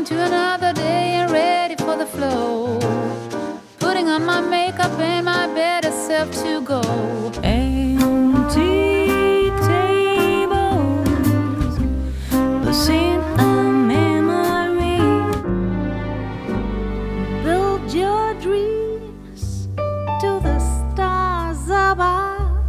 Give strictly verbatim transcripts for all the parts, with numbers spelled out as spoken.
into another day and ready for the flow. Putting on my makeup and my better self to go. Empty tables, the scene of memory. Build your dreams to the stars above.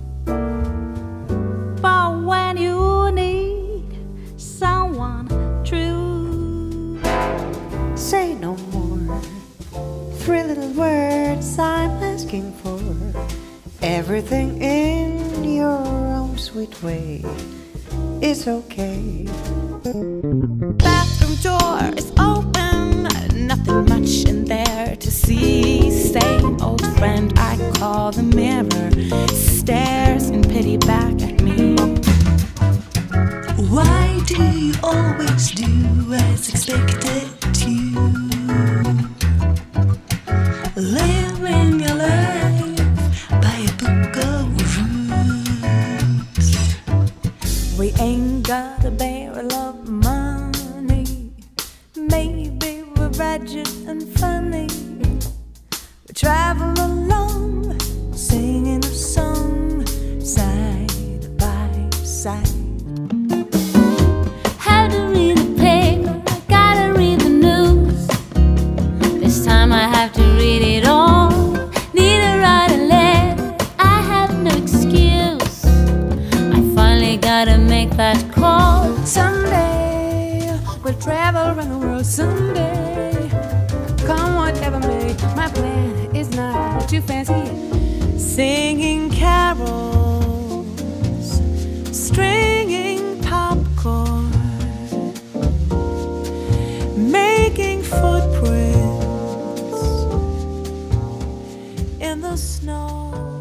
For when you need someone true, say no more. Three little words I'm asking for. Everything in your own sweet way is okay. Bathroom door is open, nothing much in there to see. Same old friend I call the mirror stares in pity back at me. Why do you always do as expected to? Living your life by a book of rules. We ain't got a barrel of money. Maybe we're wretched and funny. We travel along, singing a song, side by side. Have to read the paper, I gotta read the news. This time I have to read it all. Need to write a letter, I have no excuse. I finally gotta make that call. Someday we'll travel around the world. Someday, come whatever may. My plan is not too fancy. Singing carols, stringing popcorn, making footprints in the snow.